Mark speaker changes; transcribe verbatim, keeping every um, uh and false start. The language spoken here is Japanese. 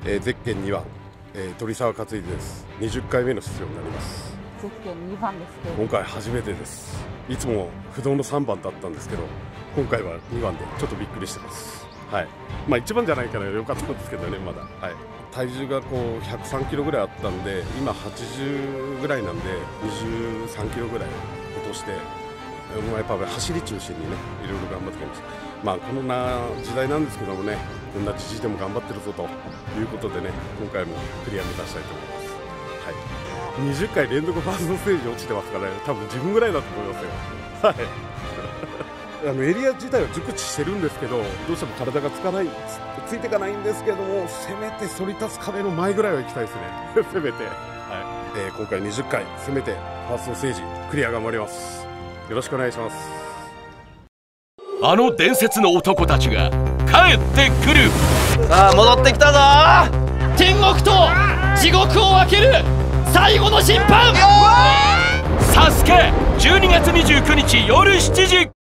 Speaker 1: えー、ゼッケンにばん、えー、鳥沢克之です。にじゅっかいめの出場になります。
Speaker 2: ゼッケンにばんですけど、
Speaker 1: 今回初めてです。いつも不動のさんばんだったんですけど、今回はにばんでちょっとびっくりしてます。はい。まあいちばんじゃないから良かったんですけどね、まだ。はい。体重がこうひゃくさんキロぐらいあったんで、今はちじゅうぐらいなんでにじゅうさんキロぐらい落として、もうやっぱ走り中心にね、いろいろ頑張ってきました。まあこんな時代なんですけどもね、こんなじじいでも頑張ってるぞということでね、今回もクリア目指したいと思います。はい。にじゅっかい連続ファーストステージ落ちてますからね、多分自分ぐらいだと思いますよ。はい。あのエリア自体は熟知してるんですけど、どうしても体がつかないつ、ついていかないんですけども、せめて反り立つ壁の前ぐらいは行きたいですね。せめて。はい。えー、今回にじゅっかい、せめてファーストステージクリア頑張ります。よろしくお願いします。
Speaker 3: あの伝説の男たちが帰ってくる。
Speaker 4: さあ戻ってきたぞ。
Speaker 5: 天国と地獄を分ける最後の審判。
Speaker 3: サスケじゅうにがつにじゅうくにち夜しちじ。